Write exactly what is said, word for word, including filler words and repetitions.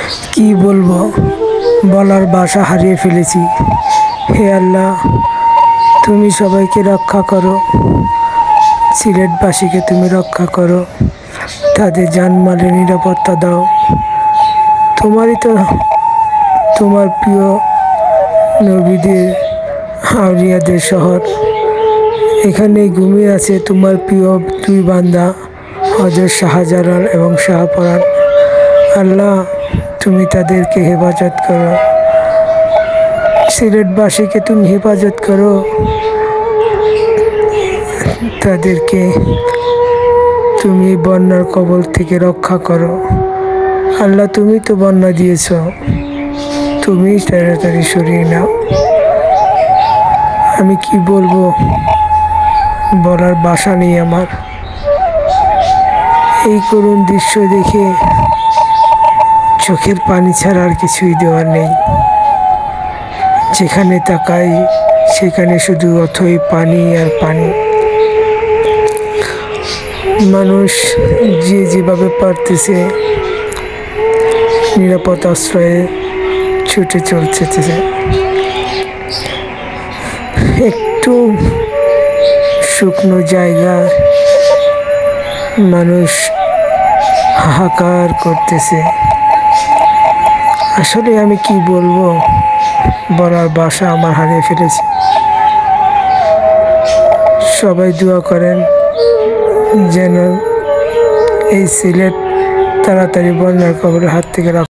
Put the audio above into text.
কি বলবো, বলার ভাষা হারিয়ে ফেলেছি। হে আল্লাহ, তুমি সবাইকে রক্ষা করো, সিলেটবাসীকে তুমি রক্ষা করো, তাদের জানমালের নিরাপত্তা দাও। তোমারই তো, তোমার প্রিয় নবীদের আউলিয়াদের শহর, এখানেই ঘুমিয়ে আছে তোমার প্রিয় দুই বান্দা হযরত শাহজালাল এবং শাহপরাণ। আল্লাহ, তুমি তাদেরকে হেফাজত করো, সিলেটবাসীকে তুমি হেফাজত করো, তাদেরকে তুমি বন্যার কবল থেকে রক্ষা করো। আল্লাহ, তুমি তো বন্যা দিয়েছ, তুমি তাড়াতাড়ি সরিয়ে নাও। আমি কি বলবো, বলার ভাষা নেই আমার। এই করুণ দৃশ্য দেখে চোখের পানি ছাড়া আর কিছুই দেওয়ার নেই। যেখানে তাকাই সেখানে শুধু অথই পানি আর পানি। মানুষ যে যেভাবে পারতেছে নিরাপদ আশ্রয়ে ছুটে চলছে। একটু শুকনো জায়গা মানুষ হাহাকার করতেছে। আসলে আমি কি বলবো, বলার ভাষা আমার হারিয়ে ফেলেছি। সবাই দোয়া করেন যেন এই সিলেট তাড়াতাড়ি বন্যার কবলের হাত থেকে